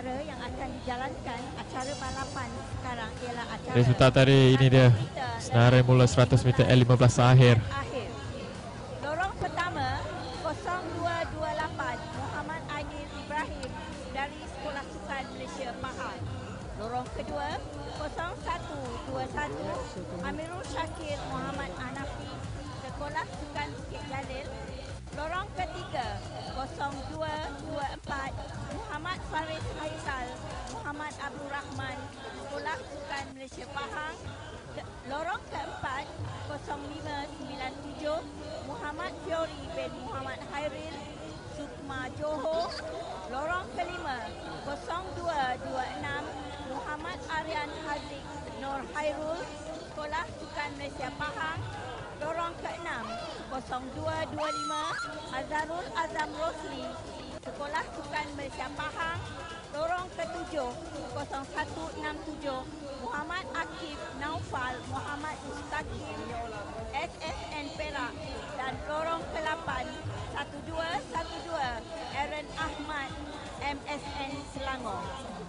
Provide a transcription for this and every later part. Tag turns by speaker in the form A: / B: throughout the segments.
A: acara yang akan dijalankan, acara balapan sekarang ialah acara
B: resultat tadi ini dia senarai mula 100 meter L15 akhir.
A: Lorong pertama 0228 Muhammad Aidil Ibrahim dari Sekolah Sukan Malaysia Pahang. Lorong kedua 0121 Amirul Syakir Muhammad Hanafi Sekolah Sukan Bukit Jalil. Lorong ketiga 0224 Muhammad Faris Haisal Muhammad Abdul Rahman Sekolah Sukan Malaysia Pahang. Lorong keempat 0597 Muhammad Fiori bin Muhammad Hairil Sukma Johor. Lorong kelima 0226 Muhammad Aryan Haziq Nur Hairul Sekolah Sukan Malaysia Pahang. Lorong ke-6 0225 Azharul Azam Rosli Sekolah Sukan Malaysia Pahang. Lorong ke-7 0167 Muhammad Akif Naufal Muhammad Mustaqim SSN Perak. Dan lorong ke-8 1212 Aaron Ahmad MSN Selangor.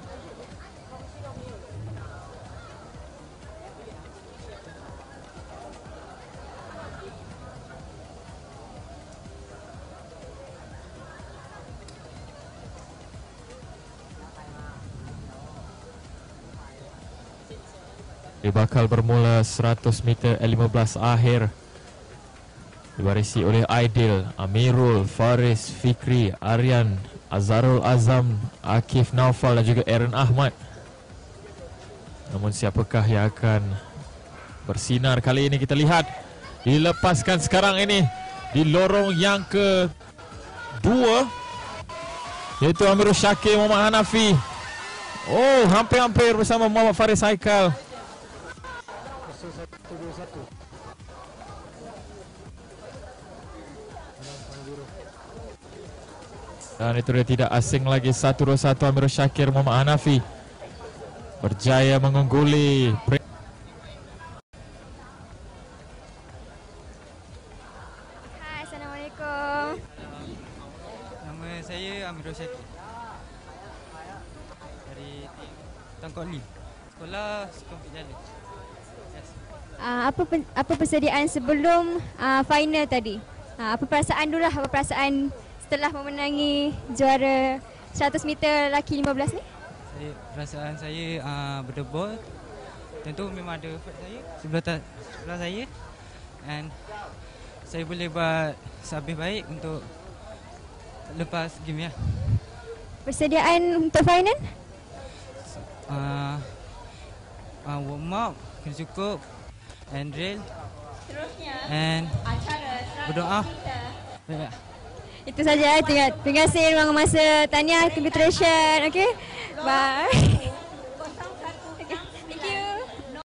B: Dia bakal bermula 100 meter L15 akhir. Diwarisi oleh Aidil, Amirul, Faris, Fikri, Aryan, Azharul Azam, Akif Naufal dan juga Aaron Ahmad. Namun siapakah yang akan bersinar kali ini, kita lihat. Dilepaskan sekarang ini di lorong yang kedua, iaitu Amirul Syakir Muhammad Hanafi. Oh, hampir-hampir bersama Muhammad Faris Haikal. Dan itu dia tidak asing lagi, 121 Amirul Syakir Muhammad Hanafi berjaya mengungguli.
C: Hai, Assalamualaikum.
D: Nama saya Amirul Syakir dari Tangkok Li, Sekolah Sukan Bukit Jalil.
C: Apa persediaan sebelum final tadi? Apa perasaan dulu lah, apa perasaan setelah memenangi juara 100 meter lelaki 15 ni?
D: Perasaan saya berdebol. Tentu memang ada effort saya sebelah saya, and saya boleh buat lebih baik untuk lepas game ya.
C: Persediaan untuk final?
D: Warm up kena cukup, and drill,
A: Seterusnya
D: and
A: acara
D: berdoa.
A: meter.
C: Itu saja. Terima kasih ruang masa. Tahniah, congratulations. Okay, bye.